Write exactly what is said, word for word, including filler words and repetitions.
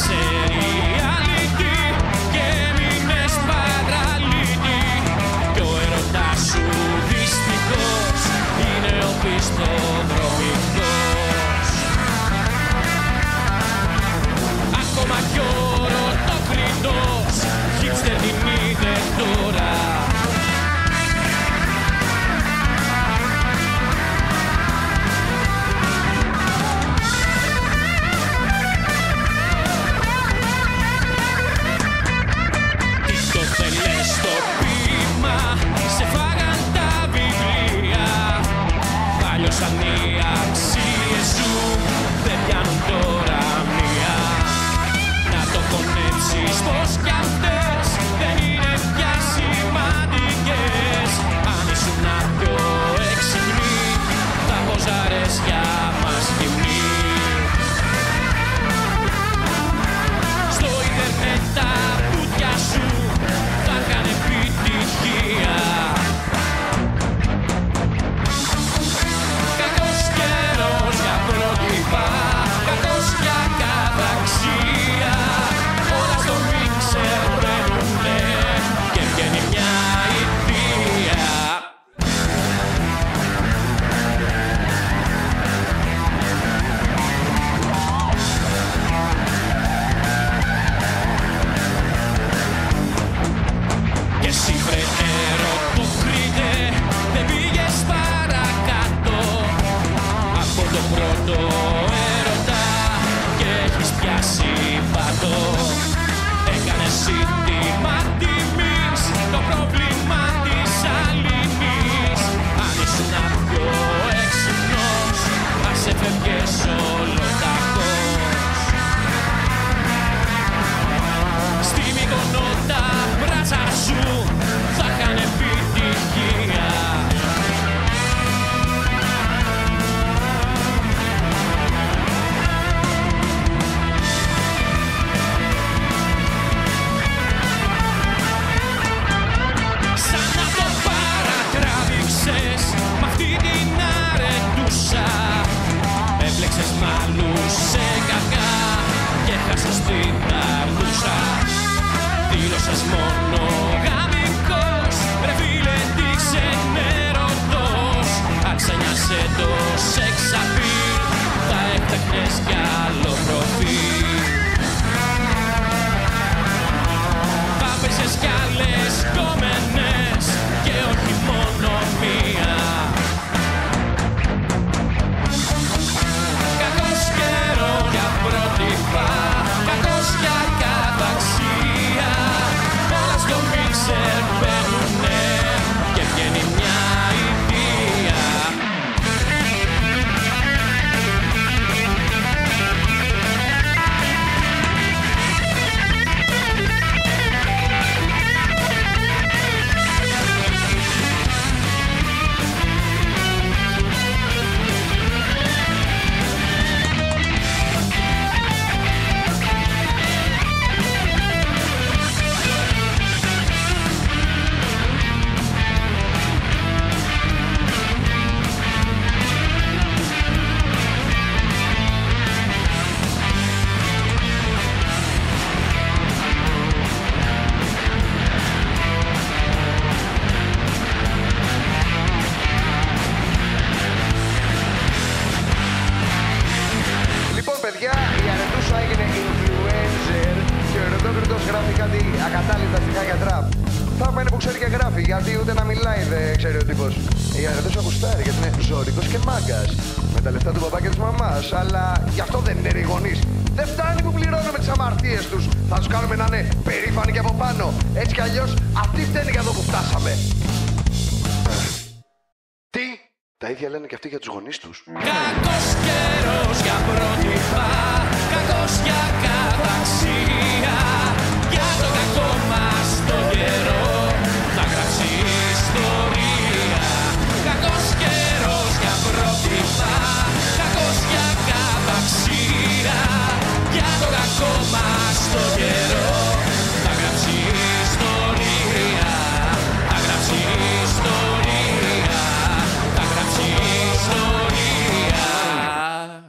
σε reality και έμεινες παραλύτη. Κι ο έρωτας σου δυστυχώς είναι οπισθοδρομικός. Ακόμα κι ο ρωτοκριτός hipster την είδε τώρα. Σαν οι αξίες σου δεν πιάνουν τώρα μία. Να το χωνέψεις πως κι αυτές δεν είναι πια σημαντικές. Αν ήσουν πιο έξυπνοι θα ποζάρες για μας γυμνοί. Στο ίντερνετ τα πούτια σου θα είχαν επιτυχία. Κακός για καταξία, όλα στο μίξερ μπαίνουνε και βγαίνει μια ιδέα. Και εσύ βρε ερωτοκρίτε, δεν πήγες παρακάτω από το πρώτο έρωτα και έχεις πιάσει πάτο. Έκανες σύντημα τιμής το πρόβλημα της αλληνής. Αν ήσουν πιο έξυπνος ας έφευγες ολοταχώς. Στη Μύκονο τα μπράτσα σου θα είχαν επιτυχία. Μ' αυτή την αρετούσα έπλεξες μάλλους σε κακά και χάσες την αρδούσα. Δήλωσες μονογαμικός, ρε φίλε τι ξενερωτός. Αν ξενιάσε το σεξ απειλ θα έφτιαχνες κι άλλο προφίλ. Θα πέσες κι άλλες κόμενες και όχι μόνο μία. Κακός καιρός για πρότυπα, κακός για καταξία. Όλα στο μίξερ μπαίνουνε και βγαίνει μια ιδέα. Η αρετούσα έγινε influencer και ο ερωτόκριτος γράφει κάτι ακατάλληλα στοιχεία για τραπ. Θαύμα είναι που ξέρει και γράφει, γιατί ούτε να μιλάει δεν ξέρει ο τύπος. Η αρετούσα γουστάρει γιατί είναι ζώρικος και μάγκας. Με τα λεφτά του παπά και της μαμάς, αλλά γι' αυτό δεν είναι ρηγονείς. Δεν φτάνει που πληρώνουμε τις αμαρτίες τους. Θα τους κάνουμε να είναι περήφανοι και από πάνω. Έτσι κι αλλιώς αυτοί φταίνουν για εδώ που φτάσαμε. Τι? Τα ίδια λένε και αυτοί για τους γονείς τους. Κακός καιρός για πρότυπα, κακός για καταξία.